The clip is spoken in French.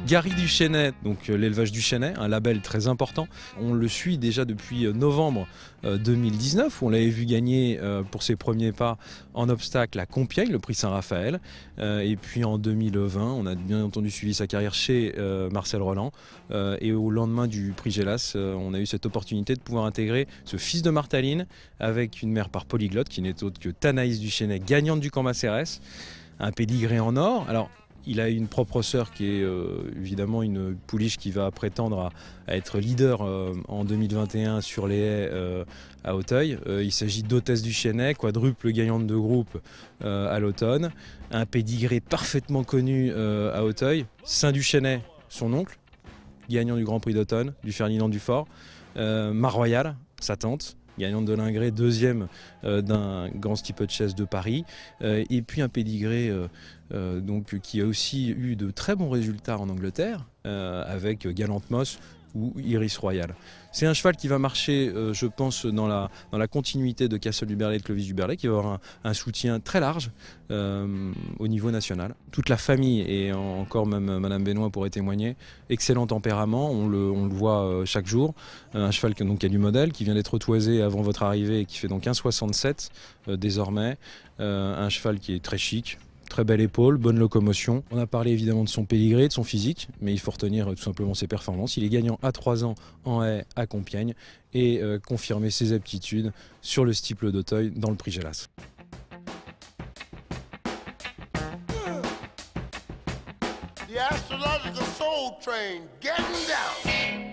Gary Duchesnay, donc l'élevage Duchesnay, un label très important. On le suit déjà depuis novembre 2019, où on l'avait vu gagner pour ses premiers pas en obstacle à Compiègne, le prix Saint-Raphaël. Et puis en 2020, on a bien entendu suivi sa carrière chez Marcel Rolland. Et au lendemain du prix Gélas, on a eu cette opportunité de pouvoir intégrer ce fils de Martaline avec une mère par polyglotte qui n'est autre que Thanaïs Duchesnay, gagnante du Cambacérès, un pédigré en or. Alors, il a une propre sœur qui est évidemment une pouliche qui va prétendre à être leader en 2021 sur les haies à Auteuil. Il s'agit d'Hôtesse Duchesnay, quadruple gagnante de groupe à l'automne. Un pédigré parfaitement connu à Auteuil. Saint-Duchesnay, son oncle, gagnant du Grand Prix d'automne, du Ferdinand Dufort. Maroyal, sa tante, gagnante de l'Ingré, deuxième d'un grand steeple chase de Paris. Et puis un pédigré donc, qui a aussi eu de très bons résultats en Angleterre, avec Galante Moss ou Iris Royal. C'est un cheval qui va marcher, je pense, dans la continuité de Castle du Berlay et de Clovis du Berlay, qui va avoir un soutien très large au niveau national. Toute la famille, et encore même Madame Benoît pourrait témoigner, excellent tempérament, on le voit chaque jour. Un cheval qui a du modèle, qui vient d'être toisé avant votre arrivée et qui fait donc 1,67 désormais. Un cheval qui est très chic. Très belle épaule, bonne locomotion. On a parlé évidemment de son pédigré, de son physique, mais il faut retenir tout simplement ses performances. Il est gagnant à 3 ans en haie à Compiègne et confirmer ses aptitudes sur le steeple d'Auteuil dans le prix Gélas. The astrological soul train getting down.